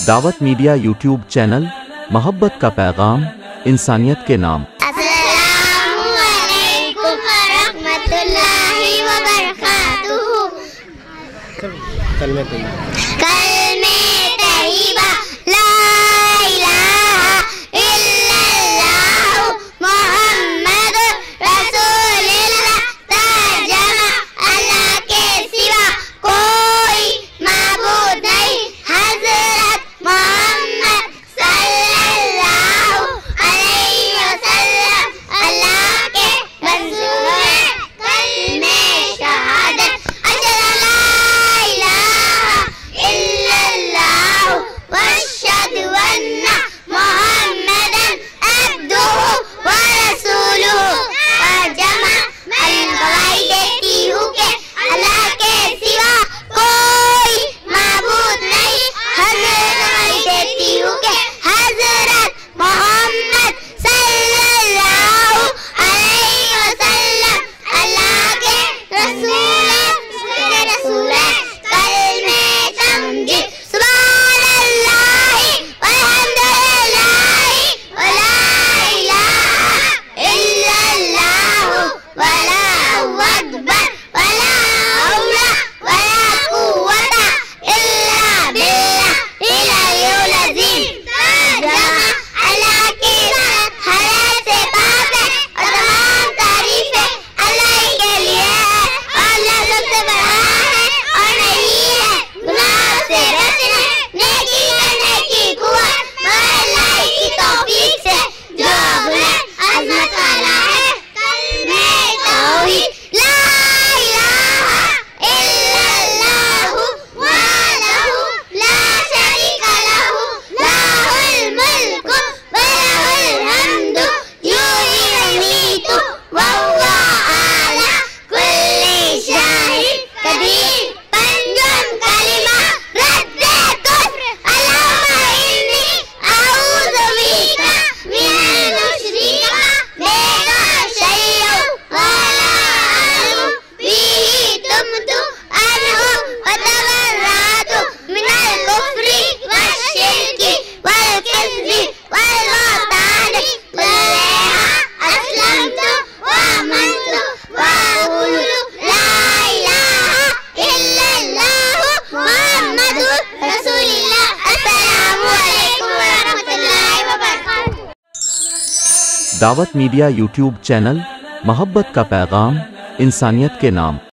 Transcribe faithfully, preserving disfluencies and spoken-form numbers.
दावत media YouTube channel, मोहब्बत का पैगाम, इंसानियत के नाम। अस्सलामु अलैकुम रहमतुल्लाहि व बरकातुहू। कलमे तैयबा ला इलाहा इल्लल्लाहु मुहम्मदुर रसूलुल्लाह। तर्जमा, अल्लाह के सिवा कोई माबूद नहीं, हज़रत मोहम्मद सल्लल्लाहु अलैहि वसल्लम अल्लाह के रसूल हैं। कलमे शहादत, अशहदु ला इलाहा इल्लल्लाहु व अशहदु अन्ना मुहम्मदन अब्दुहु व रसूलुहु। तर्जमा, मैं गवाही देती हूँ कि अल्लाह के सिवा कोई माबूद नहीं, गवाही देती हूँ कि हज़रत मोहम्मद सल्लल्लाहु अलैहि वसल्लम अल्लाह के रसूल हैं, उसके रसूल हैं। कलमे तमजीद, सुभानअल्लाहि वल्हम्दुलिल्लाहि व ला इलाहा इल्लल्लाहु वल्लाहु अकबर व ला हौला व ला कुव्वता इल्ला बिल्लाहिल अलिय्यिल अज़ीम। तर्जमा, अल्लाह की ज़ात हर ऐब से पाक है और तमाम तारीफें अल्लाह ही के लिए है। और अल्लाह सबसे बड़ा है और नहीं है गुनाह से बचने, नेकी करने की कुव्वत मगर अल्लाह ही की तौफीक से जो बुलंद अज़मत वाला है। कलमे तौहीद, ला इलाहा इल्लल्लाहु वहदहु ला शरीका लहु, लहुल मुल्कु व लहुल हम्दु, युहयी व युमीतु व हुवा अला कुल्ली शैइन क़दीर। पंजुम कलिमा रद्दे कुफ्र, अल्लाहुम्मा इन्नी अऊज़ु बिका मिनल मुशरिकीन बिका शैअन व ला अअलम बिही तुब्तु अन्हु व तबर्रअतु मिनल कुफ्रि वश्शिरकी वल किज़्बि वल बहतानि कुल्लिहा अस्लमतु व आमनतु व अक़ूलु ला इलाहा इल्लल्लाहु मुहम्मदुर रसूलुल्लाह। अस्सलामु अलैकुम व रहमतुल्लाहि व बरकातुहू। दावत मीडिया यूट्यूब चैनल, मोहब्बत का पैगाम, इंसानियत के नाम।